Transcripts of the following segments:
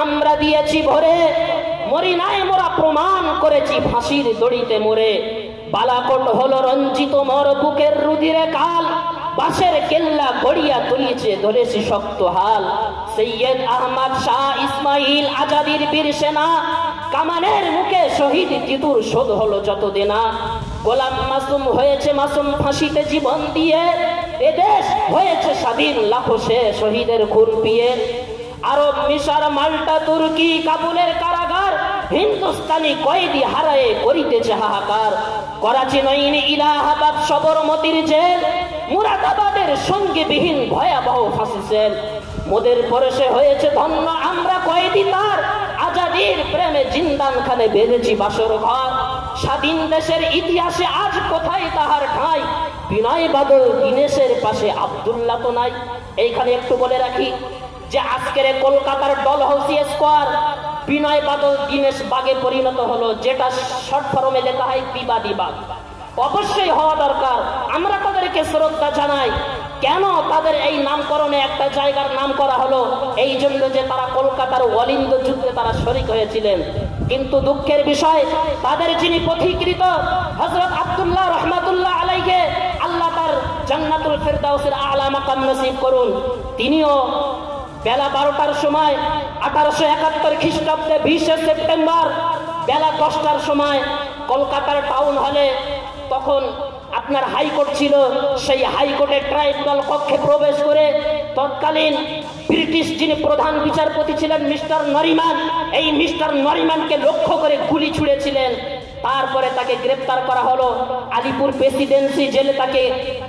আমরা দিয়েছি ভরে, মরি নাই মোরা প্রমাণ করেছি ফাঁসির দড়িতে মোরে। বালাকোট হলো রঞ্জিত মোর বুকের রুধিরে কাল, বাঁশের কেল্লা গড়িয়া তুলিছে ধরেছি শক্ত হাল। সৈয়দ আহমদ শাহ ইসমাইল আজাদির বীর সেনা, কামানের মুখে শহীদ জিতুর শোধ হলো যত দেনা। গোলাম মাসুম হয়েছে মাসুম ফাঁসিতে জীবন দিয়ে, এদেশ হয়েছে স্বাধীন লাখো সে শহীদের খুন পিয়ে। আরব মিশর মাল্টা তুর্কি কাবুলের কারাগার, হিন্দুস্তানি কয়েদি হারায়ে করিতেছে হাহাকার। করাচি নইনি ইলাহাবাদ সবরমতির জেল, মুরাদাবাদের সঙ্গে বিহীন ভয়াবহ ফাঁসি সেল। মোদের পরশে হয়েছে ধন্য আমরা কয়েদি তার, আজাদির প্রেমে জিন্দান খানে বেঁধেছি বাসর ঘর। স্বাধীন দেশের ইতিহাসে আজ কোথায় তাহার ঠাঁই, বিনয় বাদল দীনেশের পাশে আব্দুল্লাহ তো নাই। এইখানে একটু বলে রাখি যে আজকের কলকাতার ডলহাউসি স্কোয়ার বিনয় বাদল দীনেশ বাগে পরিণত হলো, যেটা শর্ট ফর্মে লেখা হয় বিবাদী বাগ। অবশ্যই হওয়া দরকার, আমরা তাদেরকে শ্রদ্ধা জানাই। কেন তাদের এই নামকরণে একটা জায়গার নাম করা হলো? এই জন্য যে তারা কলকাতার ওয়ালিন্দ যুদ্ধে তারা শরীক হয়েছিলেন। কিন্তু দুঃখের বিষয়, তাদের যিনি পথিকৃত হযরত আব্দুল্লাহ রহমাতুল্লাহ আলাইহি, আল্লাহ তার জান্নাতুল ফেরদাউসের আলা মাকাম নসিব করুন, তিনিও বেলা 12টার সময় 1871 খ্রিস্টাব্দে 20 সেপ্টেম্বর বেলা 10টার সময় কলকাতার টাউন হলে, তখন আপনার হাইকোর্ট ছিল, সেই হাইকোর্টের ট্রাইব্যুনাল কক্ষে প্রবেশ করে তৎকালীন ব্রিটিশ যিনি প্রধান বিচারপতি ছিলেন মিস্টার নরিমান, এই মিস্টার নরিমানকে লক্ষ্য করে গুলি ছুঁড়েছিলেন। তারপরে তাকে গ্রেপ্তার করা হলো, আলিপুর প্রেসিডেন্সি জেলে তাকে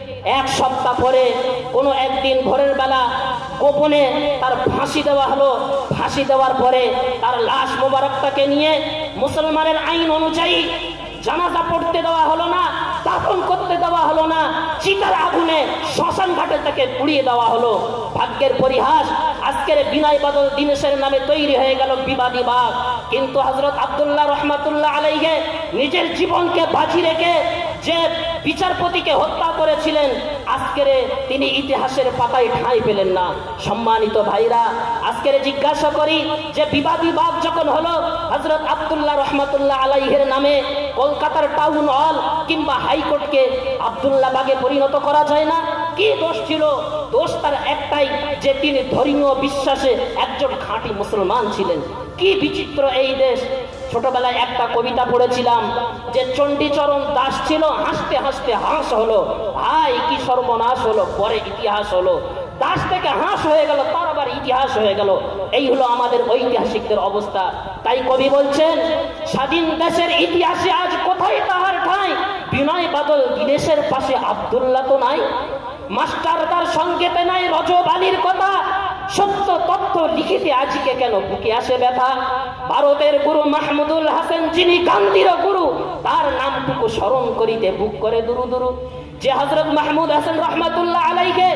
1 সপ্তাহ পরে কোনো একদিন ভোরের বেলা গোপনে তার ফাঁসি দেওয়া হলো। ফাঁসি দেওয়ার পরে তার লাশ মোবারকটাকে নিয়ে মুসলমানের আইন অনুযায়ী জানাজা পড়তে দেওয়া হলো না, দাফন করতে দেওয়া হলো না, চিতার আগুনে শ্মশান ঘাটে তাকে পুড়িয়ে দেওয়া হলো। ভাগ্যের পরিহাস, আজকের বিনয় বাদল দীনেশের নামে তৈরি হয়ে গেল বিবাদী বাগ। কিন্তু হযরত আব্দুল্লাহ রহমাতুল্লাহ আলাইহি নিজের জীবনকে বাজি রেখে যে বিচারপতিকে হত্যা করেছিলেন, আজকের তিনি ইতিহাসের পাতায় ঠাঁই পেলেন না। সম্মানিত ভাইরা, আজকের জিজ্ঞাসা করি যে বিবাদী বাগ যখন হলো, হযরত আব্দুল্লাহ রহমাতুল্লাহ আলাইহির নামে কলকাতার টাউন হল কিংবা হাইকোর্টকে আব্দুল্লাহ বাগে পরিণত করা যায় না? কি দোষ ছিল? দোষ তার একটাই, যে তিনি ধর্মীয় বিশ্বাসে একজন খাঁটি মুসলমান ছিলেন। কি বিচিত্র এই দেশ! ছোটবেলায় একটা কবিতা পড়েছিলাম যে চণ্ডীচরণ দাস ছিল, হাসতে হাসতে হাঁস হলো, ভাই কি সর্বনাশ হলো, পরে ইতিহাস হলো। দাস থেকে হাঁস হয়ে গেল, তার আবার ইতিহাস হয়ে গেল। এই হলো আমাদের ঐতিহাসিকদের অবস্থা। তাই কবি বলছেন, স্বাধীন দেশের ইতিহাসে আজ কোথায় তাহার ঠাঁই, বিনয় বাদল দীনেশের পাশে আব্দুল্লাহ তো নাই। মাস্টার তার সঙ্গেতে নাই রজব আলীর কথা, সত্য তথ্য লিখিতে আজকে কেন বুকে আসে ব্যথা। ভারতের গুরু মাহমুদুল হাসান যিনি গান্ধীর গুরু, তার নামটুকু স্মরণ করিতে বুক করে দুরু দুরু। যে হযরত মাহমুদ হাসান রহমাতুল্লাহ আলাইহি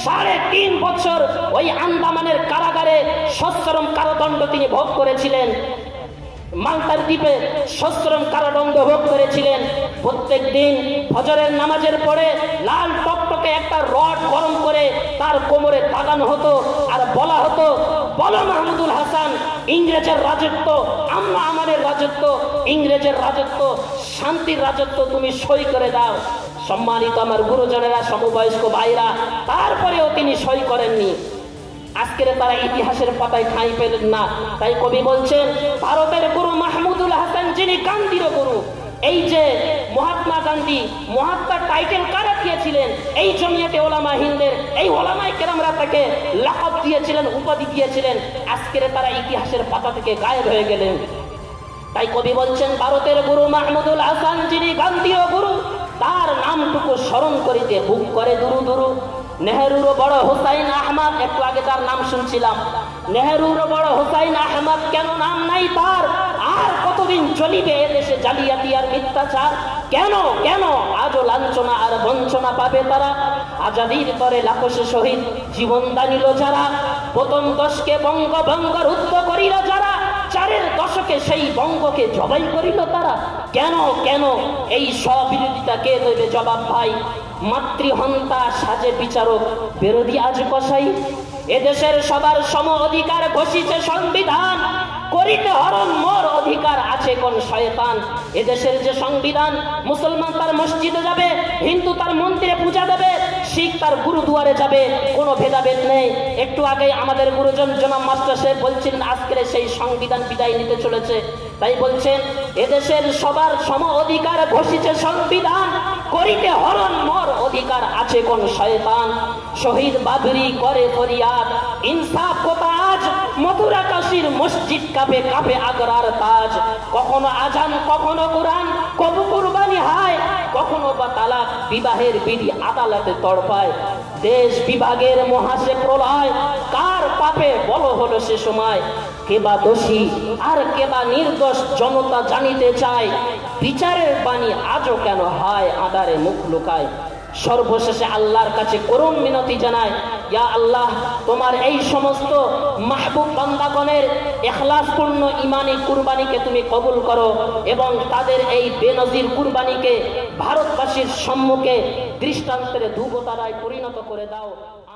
3.5 বছর ওই আন্দামানের কারাগারে সশ্রম কারাদণ্ড তিনি ভোগ করেছিলেন, মাল্টার দ্বীপে সশ্রম কারাদণ্ড ভোগ করেছিলেন। প্রত্যেক দিন ফজরের নামাজের পরে লাল টকটকে একটা রড গরম করে তার কোমরে দাগানো হতো, আর বলা হতো, বলো মাহমুদুল হাসান, ইংরেজের রাজত্ব আমরা আমাদের রাজত্ব, ইংরেজের রাজত্ব শান্তির রাজত্ব, তুমি সই করে দাও। সম্মানিত আমার গুরুজনেরা, সমবয়স্ক ভাইরা, তারপরেও তিনি সই করেননি। আজকের তারা ইতিহাসের পাতায় ঠাঁই পেলেন না। তাই কবি বলছেন, ভারতের গুরু মাহমুদুল হাসান যিনি গান্ধীর গুরু, এই যে মহাত্মা গান্ধী, মহাত্মার টাইটেল কারা দিয়েছিলেন? এই জমিয়তে ওলামা হিন্দের এই ওলামায়ে কেরামরা তাকে লাকাব দিয়েছিলেন, উপাধি দিয়েছিলেন। আজকের তারা ইতিহাসের পাতা থেকে গায়েব হয়ে গেলেন। তাই কবি বলছেন, ভারতের গুরু মাহমুদুল হাসান যিনি গান্ধীর গুরু, তার নামটুকু স্মরণ করিতে বুক করে দুরু দুরু। নেহরুর বড় হুসাইন আহমদ, একটু আগে তার নাম শুনছিলাম, নেহরুর বড় হুসাইন আহমদ, কেন নাম নাই তার? আর কতদিন চলিবে এদেশে জালিয়াতি আর মিথ্যাচার? কেন কেন আজও লাঞ্ছনা আর বঞ্চনা পাবে তারা? আজাদির তরে লাখো শহীদ জীবন দানিল যারা, প্রথম দশকে বঙ্গভঙ্গ রুদ্ধ করিল যারা, 4-এর দশকে সেই বঙ্গকে জবাই করিল তারা। কেন কেন এই স্ববিরোধিতা কে দেবে জবাব ভাই? মাতৃহন্তা সাজে বিচারক, বিরোধী আজ কসাই। এদেশের সবার সম অধিকার ঘোষিছে সংবিধান, শয়তান। এদেশের যে সংবিধান, মুসলমান তার মসজিদে যাবে, হিন্দু তার মন্দিরে পূজা দেবে, শিখ তার গুরুদুয়ারে যাবে, কোনো ভেদাভেদ নেই। একটু আগে আমাদের গুরুজন জনাব মাস্টার সাহেব বলছিলেন আজকের সেই সংবিধান বিদায় নিতে চলেছে, তাই বলছেন এদেশের সবার সম অধিকার ঘোষিত সংবিধান, করিতে হরণ মর অধিকার আছে কোন শয়তান। শহীদ বাবরি করে ফরিয়াদ, ইনসাফ কোথা আজ, মথুরা কাশীর মসজিদ কাঁপে কাঁপে আগ্রার তাজ। কখনো আজান কখনো কোরআন, কবু কুরবানি হায়, কখনো বা তালাক বিবাহের বিধি আদালতে তড়পায়। দেশ বিভাগের মহাশে প্রলয়, কার পাপে বলো হলো সে সময়। কেবা দোষী আর কেবা নির্দোষ জনতা জানিতে চায়, বিচারের বাণী আজও কেন হয় আঁধারে মুখ লুকায়। সর্বশেষে আল্লাহর কাছে করুণ মিনতি জানায়, ইয়া আল্লাহ, তোমার এই সমস্ত মাহবুব বান্দাগণের ইখলাসপূর্ণ ঈমানি কুরবানিকে তুমি কবুল করো এবং তাদের এই বেনজির কুরবানিকে ভারতবাসীর সম্মুখে দৃষ্টান্তের ধ্রুবতারায় পরিণত করে দাও।